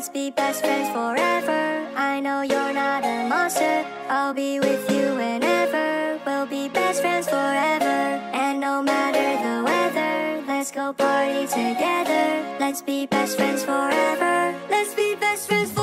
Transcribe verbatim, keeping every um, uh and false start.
Let's be best friends forever. I know you're not a monster. I'll be with you whenever. We'll be best friends forever. And no matter the weather, let's go party together. Let's be best friends forever. Let's be best friends forever.